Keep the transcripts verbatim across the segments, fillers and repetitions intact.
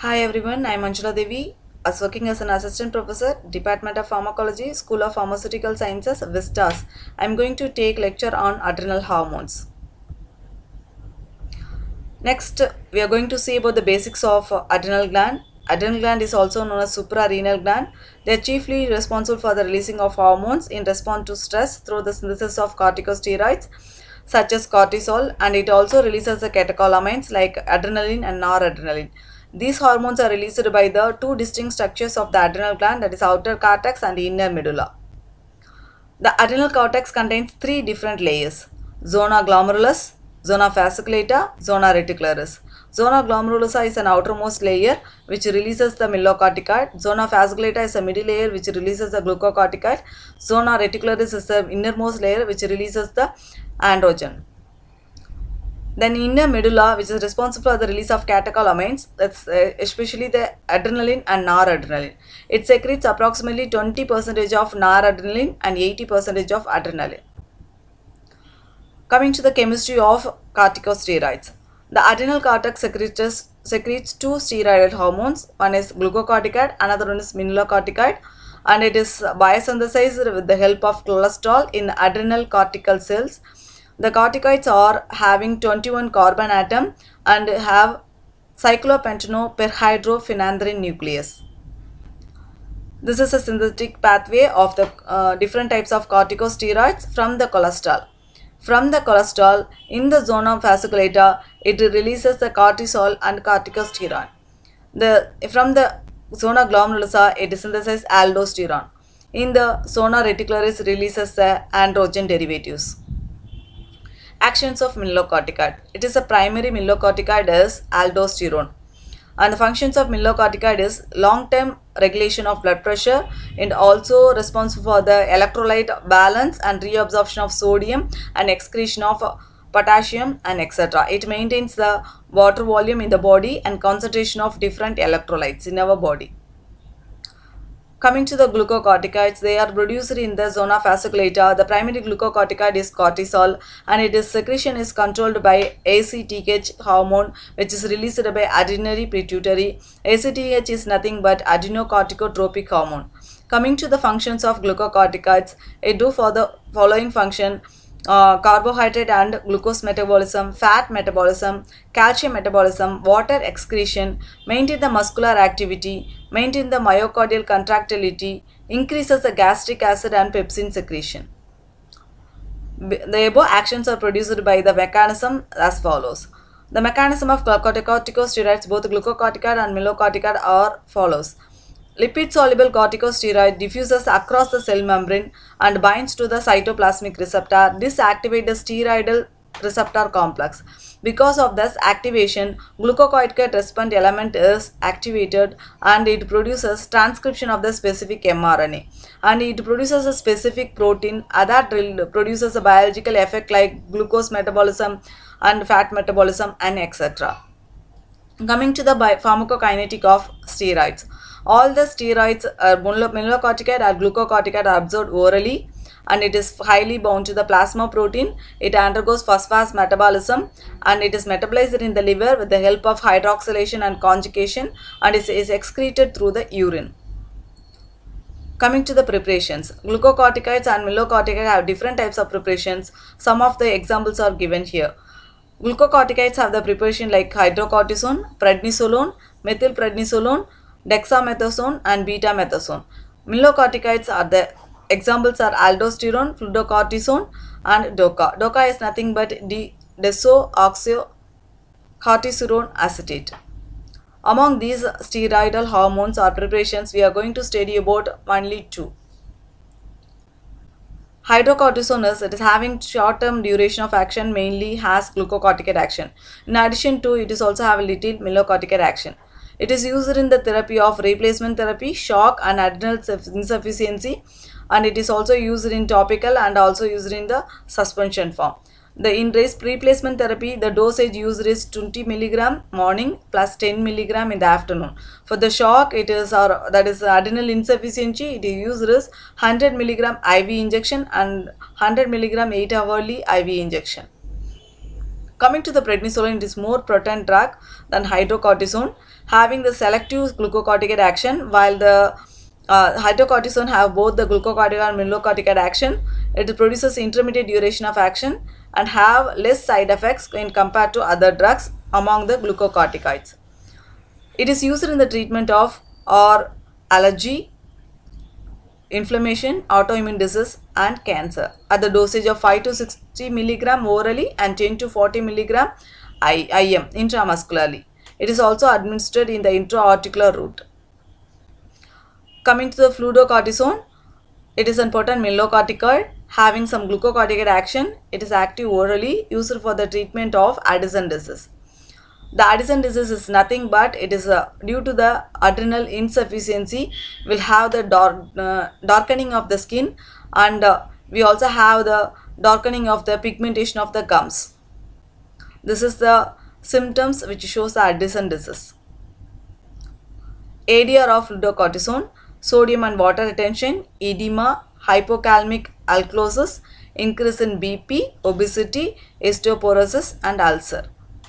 Hi everyone, I am Anjula Devi. As working as an assistant professor, Department of Pharmacology, School of Pharmaceutical Sciences, Vistas. I am going to take lecture on adrenal hormones. Next, we are going to see about the basics of uh, adrenal gland. Adrenal gland is also known as suprarenal gland. They are chiefly responsible for the releasing of hormones in response to stress through the synthesis of corticosteroids such as cortisol, and it also releases the catecholamines like adrenaline and noradrenaline. These hormones are released by the two distinct structures of the adrenal gland, that is outer cortex and inner medulla. The adrenal cortex contains three different layers: zona glomerulus, zona fasciculata, zona reticularis. Zona glomerulosa is an outermost layer which releases the myelocorticoid. Zona fasciculata is a middle layer which releases the glucocorticoid. Zona reticularis is the innermost layer which releases the androgen. Then inner medulla, which is responsible for the release of catecholamines, that's uh, especially the adrenaline and noradrenaline. It secretes approximately twenty percent of noradrenaline and eighty percent of adrenaline. Coming to the chemistry of corticosteroids. The adrenal cortex secretes, secretes two steroidal hormones. One is glucocorticoid, another one is mineralocorticoid, and it is biosynthesized with the help of cholesterol in adrenal cortical cells. The corticoids are having twenty-one carbon atom and have cyclopentanoperhydrophenandrine nucleus. This is a synthetic pathway of the uh, different types of corticosteroids from the cholesterol. From the cholesterol, in the zona fasciculata, it releases the cortisol and corticosteroid. The, from the zona glomerulosa, it synthesizes aldosterone. In the zona reticularis, releases the androgen derivatives. Actions of mineralocorticoid. It is a primary mineralocorticoid is aldosterone. And the functions of mineralocorticoid is long-term regulation of blood pressure and also responsible for the electrolyte balance and reabsorption of sodium and excretion of potassium and et cetera. It maintains the water volume in the body and concentration of different electrolytes in our body. Coming to the glucocorticoids, they are produced in the zona fasciculata. The primary glucocorticoid is cortisol, and its secretion is controlled by A C T H hormone, which is released by adrenal pituitary. A C T H is nothing but adrenocorticotropic hormone. Coming to the functions of glucocorticoids, it do for the following function: Uh, carbohydrate and glucose metabolism, fat metabolism, calcium metabolism, water excretion, maintain the muscular activity, maintain the myocardial contractility, increases the gastric acid and pepsin secretion. The above actions are produced by the mechanism as follows. The mechanism of corticosteroids, both glucocorticoid and mineralocorticoid, are follows. Lipid-soluble corticosteroid diffuses across the cell membrane and binds to the cytoplasmic receptor. This activates the steroidal receptor complex. Because of this activation, glucocorticoid response element is activated and it produces transcription of the specific mRNA. And it produces a specific protein that produces a biological effect like glucose metabolism and fat metabolism and et cetera. Coming to the pharmacokinetic of steroids. All the steroids, are mineralocorticoid or glucocorticoid, are absorbed orally and it is highly bound to the plasma protein. It undergoes phosphorus metabolism and it is metabolized in the liver with the help of hydroxylation and conjugation, and is, is excreted through the urine. Coming to the preparations, glucocorticoids and mineralocorticoid have different types of preparations. Some of the examples are given here. Glucocorticoids have the preparation like hydrocortisone, prednisolone, methylprednisolone, dexamethasone and beta-methasone. Mineralocorticoids are the examples are aldosterone, fluorocortisone and doca. Doca is nothing but desoxycortisorone acetate. Among these steroidal hormones or preparations, we are going to study about only two. Hydrocortisone is, it is having short-term duration of action, mainly has glucocorticoid action. In addition to, it is also have a little mineralocorticoid action. It is used in the therapy of replacement therapy, shock and adrenal insufficiency, and it is also used in topical and also used in the suspension form. The in replacement therapy, the dosage used is twenty milligram morning plus ten milligram in the afternoon. For the shock, it is or that is adrenal insufficiency, it is used is one hundred milligram I V injection and one hundred milligram eight hourly I V injection. Coming to the prednisolone, it is more potent drug than hydrocortisone, having the selective glucocorticoid action, while the uh, hydrocortisone have both the glucocorticoid and mineralocorticoid action. It produces intermediate duration of action and have less side effects in compared to other drugs among the glucocorticoids. It is used in the treatment of or allergy, inflammation, autoimmune disease and cancer at the dosage of five to sixty milligram orally and ten to forty milligram I M intramuscularly. It is also administered in the intra-articular route. Coming to the fludrocortisone, it is an potent mineralocorticoid having some glucocorticoid action. It is active orally, used for the treatment of Addison disease. The Addison disease is nothing but it is uh, due to the adrenal insufficiency, will have the dark, uh, darkening of the skin, and uh, we also have the darkening of the pigmentation of the gums. This is the symptoms which shows the Addison disease. A D R of fludrocortisone: sodium and water retention, edema, hypokalemic alkalosis, increase in B P, obesity, osteoporosis and ulcer.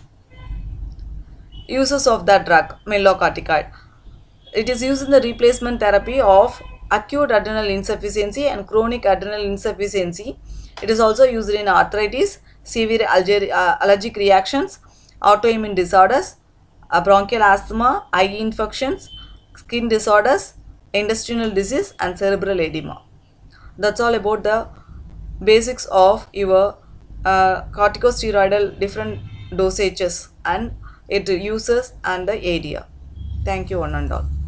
Uses of the drug mineralocorticoid: it is used in the replacement therapy of acute adrenal insufficiency and chronic adrenal insufficiency. It is also used in arthritis, severe allergic reactions, autoimmune disorders, bronchial asthma, eye infections, skin disorders, intestinal disease and cerebral edema. That's all about the basics of your uh, corticosteroidal different dosages and its uses and the area. Thank you one and all.